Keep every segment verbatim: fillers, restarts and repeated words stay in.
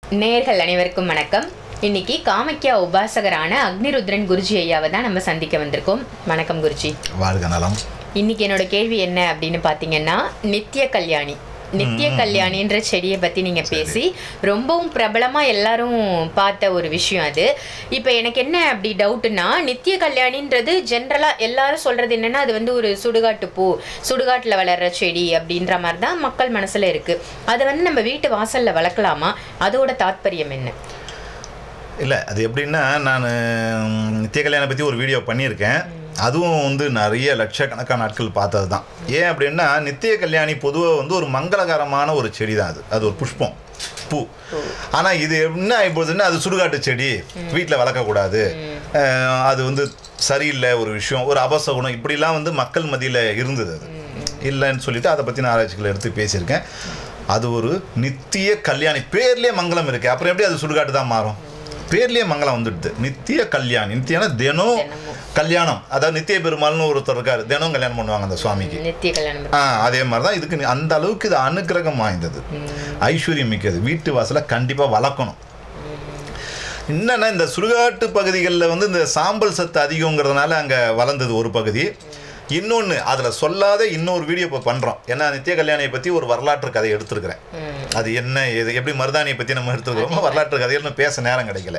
நேயர்கள் அனைவருக்கும் வணக்கம். இன்னைக்கு காமக்கியா உபாசகரான அக்னிருத்ரன் குருஜி ஐயாவை தான் நம்ம சந்திக்க வந்திருக்கோம். வணக்கம் குருஜி. வாழ்க நலம். இன்னைக்கு என்னோட கேள்வி என்ன அப்படின்னு பார்த்தீங்கன்னா, நித்திய கல்யாணி நித்திய கல்யாணின்ற செடியை பற்றி நீங்கள் பேசி ரொம்பவும் பிரபலமாக எல்லாரும் பார்த்த ஒரு விஷயம் அது. இப்போ எனக்கு என்ன அப்படி டவுட்டுன்னா, நித்திய கல்யாணின்றது ஜென்ரலாக எல்லாரும் சொல்கிறது என்னென்னா, அது வந்து ஒரு சுடுகாட்டு பூ, சுடுகாட்டில் வளர்கிற செடி அப்படின்ற மாதிரி தான் மக்கள் மனசில் இருக்குது. அதை வந்து நம்ம வீட்டு வாசலில் வளர்க்கலாமா? அதோட தாத்பரியம் என்ன? இல்லை, அது எப்படின்னா, நான் நித்திய கல்யாணம் பற்றி ஒரு வீடியோ பண்ணியிருக்கேன். அதுவும் வந்து நிறைய லட்சக்கணக்கான நாட்கள் பார்த்தது தான். ஏன் அப்படின்னா, நித்திய கல்யாணி பொதுவாக வந்து ஒரு மங்களகரமான ஒரு செடி தான். அது அது ஒரு புஷ்பம், பூ. ஆனால் இது என்ன ஆகிப்போகுதுன்னா, அது சுடுகாட்டு செடி, வீட்டில் வளர்க்கக்கூடாது, அது வந்து சரியில்லை ஒரு விஷயம், ஒரு அபசகுணம், இப்படிலாம் வந்து மக்கள் மத்தியில் இருந்தது. அது இல்லைன்னு சொல்லிட்டு அதை பற்றி நான் ஆராய்ச்சிகளை எடுத்து பேசியிருக்கேன். அது ஒரு நித்திய கல்யாணி, பேர்லேயே மங்களம் இருக்குது. அப்புறம் எப்படி அது சுடுகாட்டு தான் மாறும்? பேர்லேயே மங்களம் வந்துடுது. நித்திய கல்யாணி, நித்தியனா தினம் கல்யாணம். அதாவது நித்திய பெருமாள்னு ஒருத்தர் இருக்காரு, தினம் கல்யாணம் பண்ணுவாங்க அந்த சுவாமிக்கு. நித்திய கல்யாணம். ஆ அதே மாதிரி தான் இதுக்கு. அந்த அளவுக்கு இது அனுக்கிரகம் வாய்ந்தது, ஐஸ்வர்யம் மிக்கது. வீட்டு வாசலை கண்டிப்பாக வளர்க்கணும். என்னன்னா, இந்த சுடுகாட்டு பகுதிகளில் வந்து இந்த சாம்பல் சத்து அதிகங்கிறதுனால அங்கே வளர்ந்தது ஒரு பகுதி. இன்னொன்று, அதில் சொல்லாத இன்னொரு வீடியோ இப்போ பண்ணுறோம். ஏன்னா நித்திய கல்யாணியை பற்றி ஒரு வரலாற்று கதை எடுத்துருக்கிறேன். அது என்ன, இது எப்படி மருதாணியை பற்றி நம்ம எடுத்துருக்கிறோமோ, வரலாற்று கதையில் பேச நேரம் கிடைக்கல.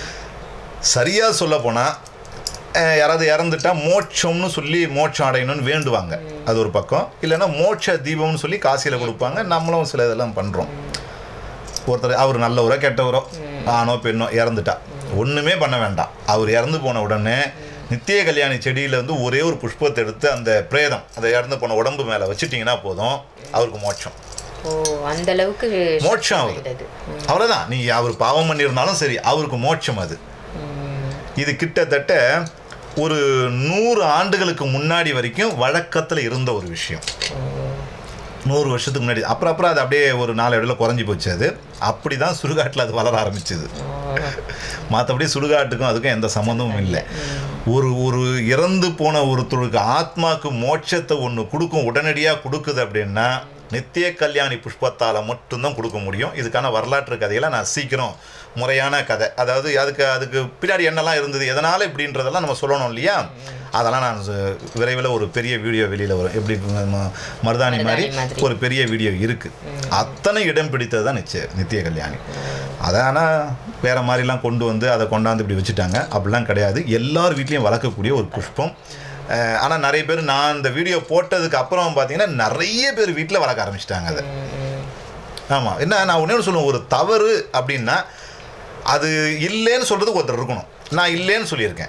சரியாக சொல்ல போனால், யாராவது இறந்துட்டா மோட்சம்னு சொல்லி மோட்சம் அடையணும்னு வேண்டுவாங்க, அது ஒரு பக்கம். இல்லைன்னா மோட்ச தீபம்னு சொல்லி காசியில் கொடுப்பாங்க. நம்மளும் சில இதெல்லாம் பண்ணுறோம். ஒருத்தர் அவர் நல்லவரோ கெட்டவரோ, ஆணோ பெண்ணோ இறந்துட்டா ஒன்றுமே பண்ண வேண்டாம். அவர் இறந்து போன உடனே நித்திய கல்யாணி செடியில் வந்து ஒரே ஒரு புஷ்பத்தை எடுத்து அந்த பிரேதம், அதை இறந்து போன உடம்பு மேலே வச்சுட்டிங்கன்னா போதும், அவருக்கு மோட்சம். அந்த அளவுக்கு மோட்சம் ஆகுது. அவ்வளோதான். நீ அவர் பாவம் பண்ணியிருந்தாலும் சரி, அவருக்கு மோட்சம் அது. இது கிட்டத்தட்ட ஒரு நூறு ஆண்டுகளுக்கு முன்னாடி வரைக்கும் வழக்கத்தில் இருந்த ஒரு விஷயம். நூறு வருஷத்துக்கு முன்னாடி. அப்புறம் அப்புறம் அது அப்படியே ஒரு நாலு இடத்துல குறைஞ்சி போச்சு. அது அப்படி தான் சுடுகாட்டில் அது வளர ஆரம்பிச்சுது. மற்றபடி சுடுகாட்டுக்கும் அதுக்கும் எந்த சம்மந்தமும் இல்லை. ஒரு ஒரு இறந்து போன ஒருத்தருக்கு ஆத்மாவுக்கு மோட்சத்தை ஒன்று கொடுக்கும், உடனடியாக கொடுக்குது அப்படின்னா நித்திய கல்யாணி புஷ்பத்தால் மட்டும்தான் கொடுக்க முடியும். இதுக்கான வரலாற்று கதையெல்லாம் நான் சீக்கிரம் முறையான கதை, அதாவது அதுக்கு அதுக்கு பின்னாடி என்னெல்லாம் இருந்தது, எதனால் இப்படின்றதெல்லாம் நம்ம சொல்லணும் இல்லையா? அதெல்லாம் நான் விரைவில் ஒரு பெரிய வீடியோ வெளியில் வரும். எப்படி மருதாணி மாதிரி ஒரு பெரிய வீடியோ இருக்குது. அத்தனை இடம் பிடித்தது தான் நிச்சய நித்திய கல்யாணி. அதை ஆனால் வேறு மாதிரிலாம் கொண்டு வந்து அதை கொண்டாந்து இப்படி வச்சுட்டாங்க. அப்படிலாம் கிடையாது. எல்லார் வீட்லேயும் வளர்க்கக்கூடிய ஒரு புஷ்பம். ஆனால் நிறைய பேர், நான் இந்த வீடியோ போட்டதுக்கு அப்புறம் பார்த்தீங்கன்னா நிறைய பேர் வீட்டில் வளர்க்க ஆரம்பிச்சிட்டாங்க அதை. ஆமாம். என்ன, நான் ஒன்றே ஒன்று சொல்லுவேன், ஒரு தவறு அப்படின்னா அது இல்லைன்னு சொல்கிறதுக்கு ஒருத்தர் இருக்கணும். நான் இல்லைன்னு சொல்லியிருக்கேன்,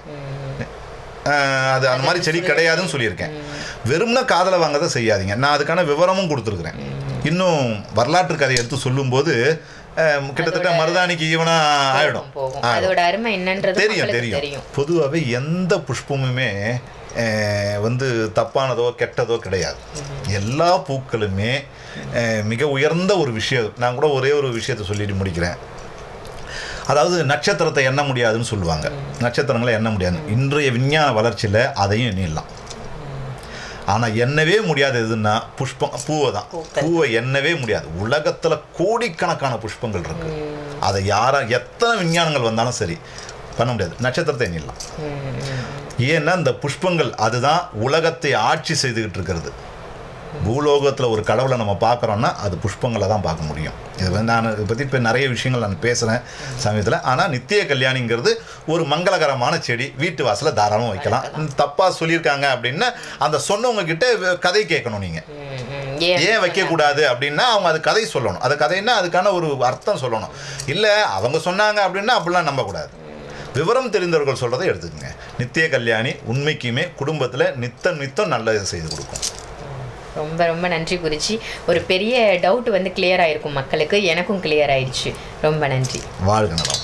அது அந்த மாதிரி செடி கிடையாதுன்னு சொல்லியிருக்கேன். வெறும்னா காதலை வாங்க தான் செய்யாதீங்க. நான் அதுக்கான விவரமும் கொடுத்துருக்குறேன். இன்னும் வரலாற்று கதையை எடுத்து சொல்லும்போது கிட்டத்தட்ட மருதாணிக்கு ஈவனா ஆயிடும். தெரியும் தெரியும் பொதுவாகவே எந்த புஷ்பமுமே வந்து தப்பானதோ கெட்டதோ கிடையாது. எல்லா பூக்களுமே மிக உயர்ந்த ஒரு விஷயம். நான் கூட ஒரே ஒரு விஷயத்தை சொல்லிட்டு முடிக்கிறேன். அதாவது நட்சத்திரத்தை எண்ண முடியாதுன்னு சொல்லுவாங்க. நட்சத்திரங்களை எண்ண முடியாது. இன்றைய விஞ்ஞான வளர்ச்சியில் அதையும் எண்ணிடலாம். ஆனால் எண்ணவே முடியாது எதுன்னா புஷ்பம், பூவை தான். பூவை எண்ணவே முடியாது. உலகத்தில் கோடிக்கணக்கான புஷ்பங்கள் இருக்கு. அதை யாரா எத்தனை விஞ்ஞானங்கள் வந்தாலும் சரி பண்ண முடியாது. நட்சத்திரத்தை எண்ணிடலாம். ஏன்னா இந்த புஷ்பங்கள் அதுதான் உலகத்தை ஆட்சி செய்துக்கிட்டு இருக்கிறது. பூலோகத்தில் ஒரு கடவுளை நம்ம பார்க்குறோன்னா அது புஷ்பங்களை தான் பார்க்க முடியும். இது வந்து நான் இதை பற்றி இப்போ நிறைய விஷயங்கள் நான் பேசுகிறேன் சமயத்தில். ஆனால் நித்திய கல்யாணிங்கிறது ஒரு மங்களகரமான செடி, வீட்டு வாசலில் தாராளமாக வைக்கலாம். தப்பாக சொல்லியிருக்காங்க அப்படின்னா அந்த சொன்னவங்க கிட்ட கதை கேட்கணும். நீங்கள் ஏன் வைக்கக்கூடாது அப்படின்னா அவங்க அது கதை சொல்லணும். அது கதைன்னா அதுக்கான ஒரு அர்த்தம் சொல்லணும். இல்லை அவங்க சொன்னாங்க அப்படின்னா அப்படிலாம் நம்பக்கூடாது. விவரம் தெரிந்தவர்கள் சொல்கிறத எடுத்துக்கோங்க. நித்திய கல்யாணி உண்மைக்குமே குடும்பத்தில் நித்தம் நித்தம் நல்லது செய்து கொடுக்கும். ரொம்ப ரொம்ப நன்றி குருஜி. ஒரு பெரிய டவுட் வந்து கிளியர் ஆயிருக்கும் மக்களுக்கு, எனக்கும் கிளியர் ஆயிடுச்சு. ரொம்ப நன்றி. வாழ்க நலம்.